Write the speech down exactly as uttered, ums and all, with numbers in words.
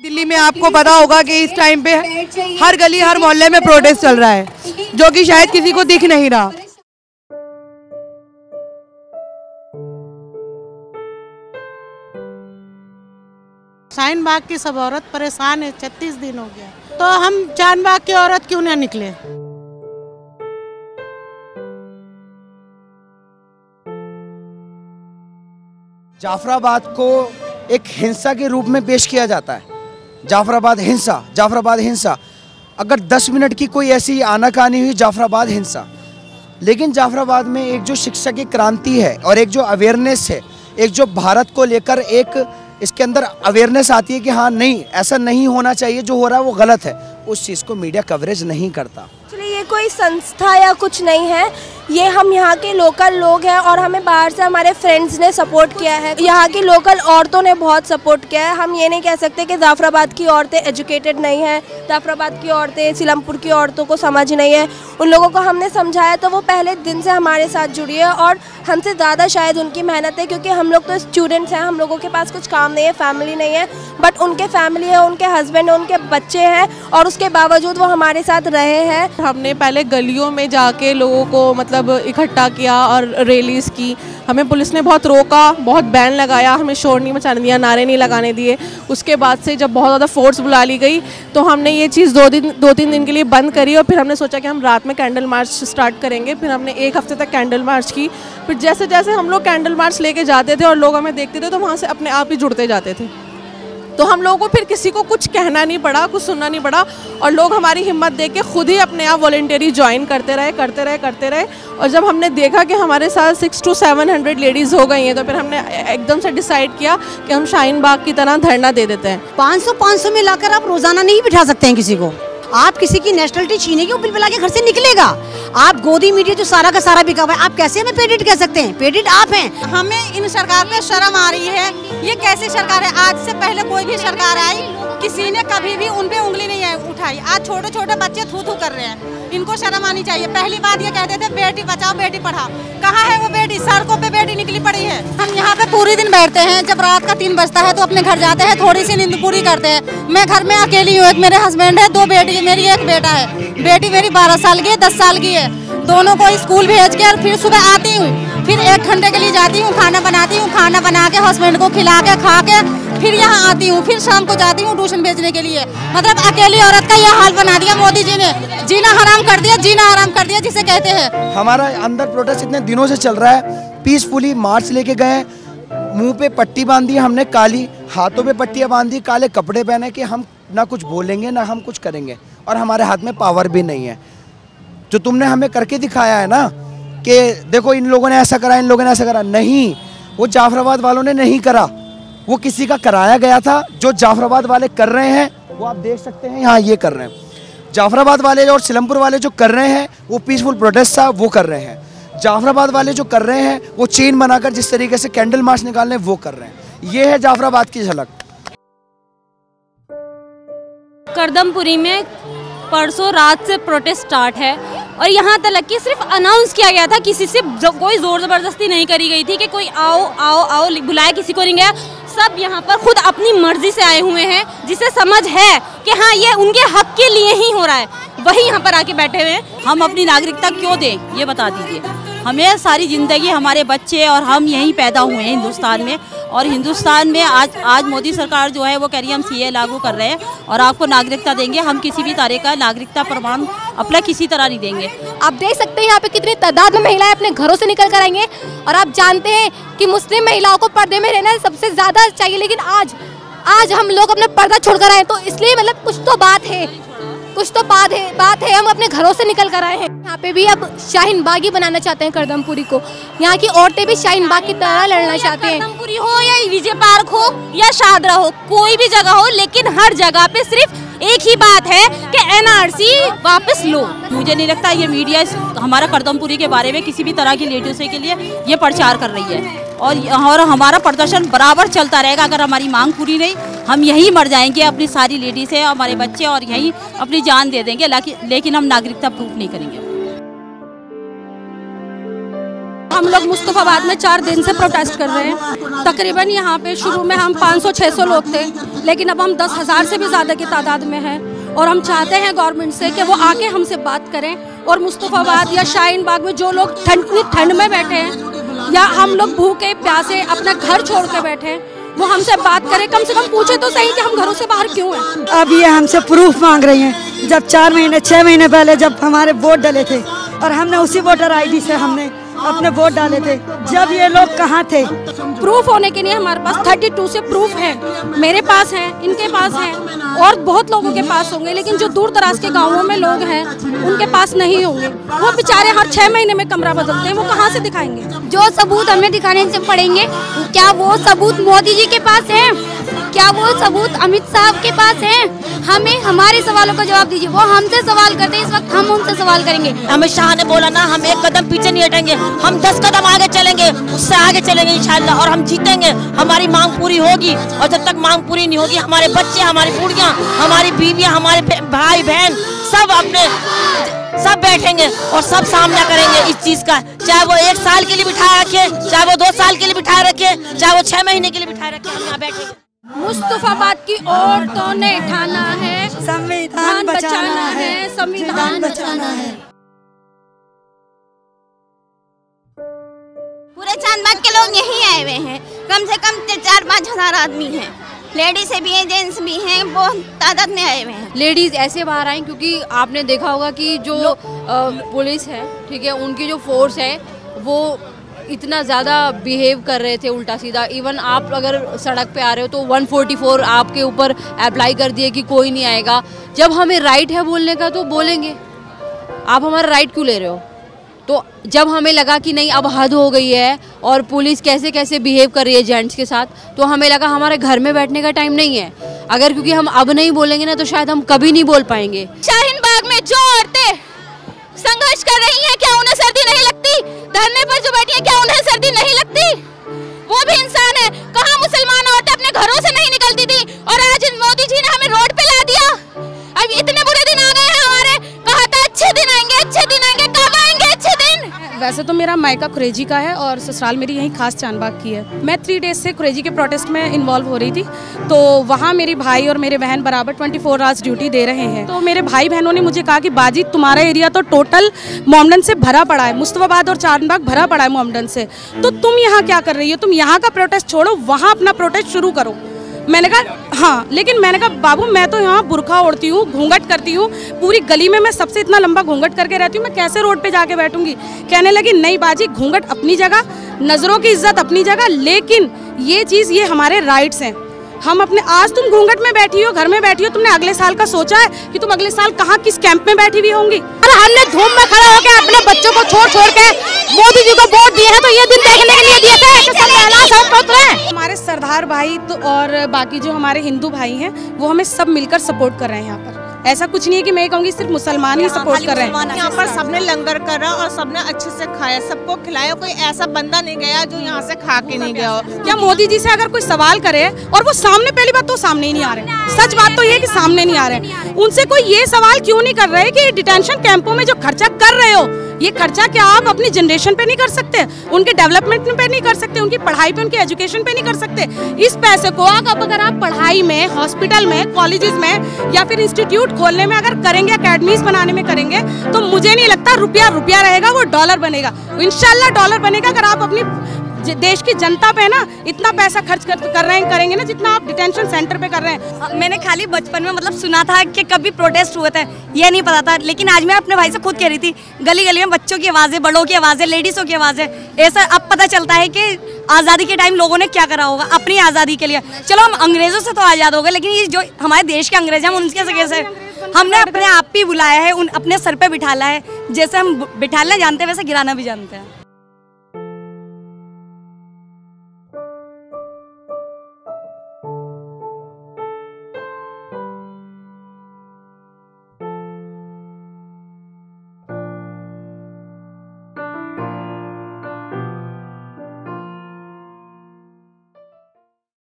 दिल्ली में आपको पता होगा कि इस टाइम पे हर गली हर मोहल्ले में प्रोटेस्ट चल रहा है, जो कि शायद किसी को दिख नहीं रहा। शाहीन बाग की सब औरत परेशान है, छत्तीस दिन हो गया, तो हम शाहीन बाग की औरत क्यों ना निकले। जाफराबाद को एक हिंसा के रूप में पेश किया जाता है। जाफराबाद हिंसा, जाफराबाद हिंसा, अगर दस मिनट की कोई ऐसी आनाकानी हुई, जाफराबाद हिंसा। लेकिन जाफराबाद में एक जो शिक्षा की क्रांति है और एक जो अवेयरनेस है, एक जो भारत को लेकर एक इसके अंदर अवेयरनेस आती है कि हाँ नहीं, ऐसा नहीं होना चाहिए, जो हो रहा है वो गलत है, उस चीज़ को मीडिया कवरेज नहीं करता। एक्चुअली ये कोई संस्था या कुछ नहीं है, ये हम यहाँ के लोकल लोग हैं और हमें बाहर से हमारे फ्रेंड्स ने सपोर्ट किया है, यहाँ की लोकल औरतों ने बहुत सपोर्ट किया है। हम ये नहीं कह सकते कि जाफराबाद की औरतें एजुकेटेड नहीं हैं, जाफराबाद की औरतें सीलमपुर की औरतों को समझ नहीं है। उन लोगों को हमने समझाया तो वो पहले दिन से हमारे साथ जुड़ी है और हमसे ज़्यादा शायद उनकी मेहनत है, क्योंकि हम लोग तो स्टूडेंट्स हैं, हम लोगों के पास कुछ काम नहीं है, फैमिली नहीं है, बट उनके फैमिली है, उनके हस्बैंड है, उनके बच्चे हैं और उसके बावजूद वो हमारे साथ रहे हैं। हमने पहले गलियों में जाके लोगों को मतलब इकट्ठा किया और रैलीज की। हमें पुलिस ने बहुत रोका, बहुत बैन लगाया, हमें शोर नहीं मचाने दिया, नारे नहीं लगाने दिए। उसके बाद से जब बहुत ज़्यादा फोर्स बुला ली गई तो हमने ये चीज़ दो दिन दो तीन दिन के लिए बंद करी और फिर हमने सोचा कि हम रात में कैंडल मार्च स्टार्ट करेंगे। फिर हमने एक हफ्ते तक कैंडल मार्च की। फिर जैसे जैसे हम लोग कैंडल मार्च लेके जाते थे और लोग हमें देखते थे तो वहाँ से अपने आप ही जुड़ते जाते थे। तो हम लोगों को फिर किसी को कुछ कहना नहीं पड़ा, कुछ सुनना नहीं पड़ा और लोग हमारी हिम्मत देख के खुद ही अपने आप वॉलंटियरी ज्वाइन करते रहे करते रहे करते रहे और जब हमने देखा कि हमारे साथ six to seven hundred ladies हो गई हैं तो फिर हमने एकदम से डिसाइड किया कि हम शाहीन बाग की तरह धरना दे देते हैं। पाँच सौ पाँच सौ में लाकर आप रोजाना नहीं बिठा सकते हैं किसी को। आप किसी की नेशनलिटी छीनेगी, वो बिल बिला के घर से निकलेगा। आप गोदी मीडिया जो सारा का सारा बिका हुआ है, आप कैसे हमें पेडिट कह सकते हैं? पेडिट आप हैं। हमें इन सरकार पे शर्म आ रही है। ये कैसी सरकार है? आज से पहले कोई भी सरकार आई, किसी ने कभी भी उन पे उंगली नहीं उठाई। आज छोटे छोटे बच्चे थू थू कर रहे हैं, इनको शर्म आनी चाहिए। पहली बात ये कहते थे बेटी बचाओ बेटी पढ़ाओ, कहाँ है वो बेटी? सड़कों पे बेटी निकली पड़ी है। हम यहाँ पे पूरे दिन बैठते हैं, जब रात का तीन बजता है तो अपने घर जाते हैं, थोड़ी सी नींद पूरी करते हैं। मैं घर में अकेली हूँ, एक मेरे हस्बैंड है, दो बेटी, मेरी एक बेटा है। बेटी मेरी बारह साल की है, दस साल की है। दोनों को स्कूल भेज के और फिर सुबह आती हूँ, फिर एक घंटे के लिए जाती हूँ, खाना बनाती हूँ, खाना बना के हस्बैंड को खिला के खा के फिर यहाँ आती हूँ, फिर शाम को जाती हूँ ट्यूशन भेजने के लिए। मतलब अकेली औरत का यह हाल बना दिया मोदी जी ने, जीना हराम कर दिया, जीना हराम कर दिया जिसे कहते हैं। हमारा अंदर प्रोटेस्ट इतने दिनों से चल रहा है, पीसफुली मार्च लेके गए, मुंह पे पट्टी बांधी हमने काली, हाथों पे पट्टियाँ बांधी, काले कपड़े पहने कि हम ना कुछ बोलेंगे ना हम कुछ करेंगे और हमारे हाथ में पावर भी नहीं है। जो तुमने हमें करके दिखाया है ना कि देखो इन लोगों ने ऐसा करा, इन लोगों ने ऐसा करा, नहीं, वो जाफराबाद वालों ने नहीं करा, वो किसी का कराया गया था। जो जाफराबाद वाले कर रहे हैं वो आप देख सकते हैं, यहाँ ये कर रहे हैं। जाफराबाद वाले और सीलमपुर वाले जो कर रहे हैं वो पीसफुल प्रोटेस्ट था, वो कर रहे हैं। जाफराबाद वाले जो कर रहे हैं वो चेन बनाकर जिस तरीके से कैंडल मार्च निकालने वो कर रहे हैं। ये है जाफराबाद की झलक। करदमपुरी में परसों रात से प्रोटेस्ट स्टार्ट है और यहाँ तक कि सिर्फ अनाउंस किया गया था, किसी से कोई जोर ज़बरदस्ती नहीं करी गई थी कि कोई आओ आओ आओ बुलाया किसी को नहीं गया। सब यहाँ पर खुद अपनी मर्जी से आए हुए हैं, जिसे समझ है कि हाँ ये उनके हक के लिए ही हो रहा है, वही यहाँ पर आके बैठे हुए हैं। हम अपनी नागरिकता क्यों दें ये बता दीजिए। हमें सारी ज़िंदगी हमारे बच्चे और हम यहीं पैदा हुए हैं हिंदुस्तान में, और हिंदुस्तान में आज आज मोदी सरकार जो है वो कह रही है हम सीए लागू कर रहे हैं और आपको नागरिकता देंगे। हम किसी भी तरह का नागरिकता प्रमाण अपना किसी तरह नहीं देंगे। आप देख सकते हैं यहाँ पे कितनी तादाद में महिलाएं अपने घरों से निकल कर आएंगे और आप जानते हैं कि मुस्लिम महिलाओं को पर्दे में रहना सबसे ज़्यादा चाहिए, लेकिन आज आज हम लोग अपना पर्दा छोड़कर आए, तो इसलिए मतलब कुछ तो बात है, कुछ तो बात है बात है हम अपने घरों से निकल कर आए हैं। यहाँ पे भी अब शाहीन बाग ही बनाना चाहते हैं करदमपुरी को। यहाँ की औरतें भी शाहीन बाग की तरह लड़ना चाहते हैं। करदमपुरी हो या विजय पार्क हो या शादरा हो, कोई भी जगह हो, लेकिन हर जगह पे सिर्फ एक ही बात है कि एनआरसी वापस लो। मुझे नहीं लगता ये मीडिया हमारा करदमपुरी के बारे में किसी भी तरह की लेडीज़ के लिए ये प्रचार कर रही है और और हमारा प्रदर्शन बराबर चलता रहेगा। अगर हमारी मांग पूरी नहीं, हम यहीं मर जाएंगे, अपनी सारी लेडीज़ है, हमारे बच्चे, और यहीं अपनी जान दे देंगे, लेकिन हम नागरिकता प्रूफ नहीं करेंगे। हम लोग मुस्तफ़ाबाद में चार दिन से प्रोटेस्ट कर रहे हैं। तकरीबन यहाँ पे शुरू में हम पाँच सौ छह सौ लोग थे, लेकिन अब हम दस हज़ार से भी ज़्यादा की तादाद में हैं और हम चाहते हैं गवर्नमेंट से कि वो आके हमसे बात करें और मुस्तफ़ाबाद या शाहीन बाग में जो लोग ठंड ठंड में बैठे हैं या हम लोग भूखे प्यासे अपना घर छोड़ के बैठे हैं, वो हमसे बात करें, कम से कम पूछे तो सही कि हम घरों से बाहर क्यों हैं। अब ये हमसे प्रूफ मांग रही हैं। जब चार महीने छः महीने पहले जब हमारे वोट डले थे और हमने उसी वोटर आईडी से हमने अपने वोट डाले थे, जब ये लोग कहाँ थे? प्रूफ होने के लिए हमारे पास बत्तीस से प्रूफ है, मेरे पास है, इनके पास है और बहुत लोगों के पास होंगे, लेकिन जो दूर दराज के गांवों में लोग हैं उनके पास नहीं होंगे। वो बेचारे हर छह महीने में कमरा बदलते हैं, वो कहाँ से दिखाएंगे? जो सबूत हमें दिखाने से पड़ेंगे, क्या वो सबूत मोदी जी के पास है? क्या वो सबूत अमित साहब के पास है? हमें हमारे सवालों का जवाब दीजिए। वो हमसे सवाल करते हैं, इस वक्त हम उनसे सवाल करेंगे। अमित शाह ने बोला ना, हम एक कदम पीछे नहीं हटेंगे, हम दस कदम आगे चलेंगे, उससे आगे चलेंगे इंशाल्लाह, और हम जीतेंगे। हमारी मांग पूरी होगी और जब तक मांग पूरी नहीं होगी, हमारे बच्चे, हमारी बूढ़ियाँ, हमारी बीवियाँ, हमारे भाई बहन सब अपने सब बैठेंगे और सब सामना करेंगे इस चीज का। चाहे वो एक साल के लिए बिठाए रखे, चाहे वो दो साल के लिए बिठाए रखे, चाहे वो छह महीने के लिए बिठाए रखे, हम यहाँ बैठेंगे। मुस्तफ़ाबाद की औरतों ने ठाना है संविधान बचाना है, संविधान बचाना है। पूरे चांदबाग के लोग यहीं आए हुए हैं, कम से कम चार पाँच हजार आदमी हैं, लेडीज भी हैं, जेंट्स भी हैं, बहुत तादाद में आए हुए हैं। लेडीज ऐसे बाहर आई क्योंकि आपने देखा होगा कि जो आ, पुलिस है, ठीक है, उनकी जो फोर्स है वो इतना ज़्यादा बिहेव कर रहे थे उल्टा सीधा। इवन आप अगर सड़क पे आ रहे हो तो एक सौ चौवालीस आपके ऊपर अप्लाई कर दिए कि कोई नहीं आएगा। जब हमें राइट है बोलने का तो बोलेंगे, आप हमारा राइट क्यों ले रहे हो? तो जब हमें लगा कि नहीं अब हद हो गई है और पुलिस कैसे कैसे बिहेव कर रही है जेंट्स के साथ, तो हमें लगा हमारे घर में बैठने का टाइम नहीं है। अगर क्योंकि हम अब नहीं बोलेंगे ना तो शायद हम कभी नहीं बोल पाएंगे। शाहीन बाग में जो औरतें संघर्ष कर रही हैं, क्या उन्हें सर्दी नहीं लगती? धरने पर जो बैठी हैं, क्या उन्हें सर्दी नहीं लगती? वो भी इंसान है। कहाँ मुसलमान औरतें अपने घरों से नहीं निकलती थी और आज मोदी जी ने हमें रोड पे ला दिया। अब इतने बुरे दिन आ गए हैं हमारे, कहा था अच्छे दिन आएंगे, अच्छे दिन आएंगे, कब आएंगे अच्छे दिन? वैसे तो मेरा मायका खुरेजी का है और ससुराल मेरी यहीं खास चांदबाग की है। मैं थ्री डेज से खुरेजी के प्रोटेस्ट में इन्वॉल्व हो रही थी, तो वहाँ मेरे भाई और मेरे बहन बराबर चौबीस आवर्स ड्यूटी दे रहे हैं। तो मेरे भाई बहनों ने मुझे कहा कि बाजी तुम्हारा एरिया तो टोटल मोमडन से भरा पड़ा है, मुस्तफ़ाबाद और चांदबाग भरा पड़ा है मोमडन से, तो तुम यहाँ क्या कर रही हो? तुम यहाँ का प्रोटेस्ट छोड़ो, वहाँ अपना प्रोटेस्ट शुरू करो। मैंने कहा हाँ, लेकिन मैंने कहा बाबू मैं तो यहाँ बुरखा ओढ़ती हूँ, घूंघट करती हूँ, पूरी गली में मैं सबसे इतना लंबा घूंघट करके रहती हूँ, मैं कैसे रोड पे जाके बैठूंगी? कहने लगी नहीं बाजी, घूंघट अपनी जगह, नज़रों की इज्जत अपनी जगह, लेकिन ये चीज़ ये हमारे राइट्स हैं। हम अपने, आज तुम घूंघट में बैठी हो, घर में बैठी हो, तुमने अगले साल का सोचा है कि तुम अगले साल कहाँ किस कैंप में बैठी हुई होंगी? और हमने धूम में खड़े होकर अपने बच्चों को छोड़ छोड़ के मोदी जी को वोट दिए हैं, तो ये दिन देखने के लिए दिए थे कि सब महिला सब पुत्र हैं। हमारे सरदार भाई तो और बाकी जो हमारे हिंदू भाई हैं वो हमें सब मिलकर सपोर्ट कर रहे हैं यहाँ पर। ऐसा कुछ नहीं है कि मैं कहूँगी सिर्फ मुसलमान ही सपोर्ट कर रहे हैं। यहाँ पर सबने लंगर करा और सबने अच्छे से खाया, सबको खिलाया, कोई ऐसा बंदा नहीं गया जो यहाँ से खा के नहीं गया हो। क्या मोदी जी से अगर कोई सवाल करे और वो सामने, पहली बात तो सामने ही नहीं आ रहे, सच बात तो ये है कि सामने नहीं आ रहे, उनसे कोई ये सवाल क्यों नहीं कर रहे कि डिटेंशन कैंपों में जो खर्चा कर रहे हो, ये खर्चा क्या आप अपनी जनरेशन पे नहीं कर सकते? उनके डेवलपमेंट पे नहीं कर सकते? उनकी पढ़ाई पे, उनकी एजुकेशन पे नहीं कर सकते? इस पैसे को आप अगर आप पढ़ाई में, हॉस्पिटल में, कॉलेजेस में या फिर इंस्टीट्यूट खोलने में अगर करेंगे, अकेडमीज बनाने में करेंगे, तो मुझे नहीं लगता रुपया रुपया रहेगा, वो डॉलर बनेगा। इंशाल्लाह डॉलर बनेगा अगर आप अपनी देश की जनता पे ना इतना पैसा खर्च कर, कर रहे हैं, करेंगे ना जितना आप डिटेंशन सेंटर पे कर रहे हैं। मैंने खाली बचपन में मतलब सुना था कि कभी प्रोटेस्ट हुए थे, ये नहीं पता था, लेकिन आज मैं अपने भाई से खुद कह रही थी, गली गली में बच्चों की आवाज़ें, बड़ों की आवाज़ें, लेडीज़ों की आवाज़ें, ऐसा अब पता चलता है कि आज़ादी के टाइम लोगों ने क्या करा होगा अपनी आज़ादी के लिए। चलो हम अंग्रेज़ों से तो आज़ाद हो गए, लेकिन ये जो हमारे देश के अंग्रेज हैं उनके से कैसे? हमने अपने आप ही बुलाया है, उन अपने सर पे बिठाला है, जैसे हम बिठाना जानते हैं वैसे गिराना भी जानते हैं।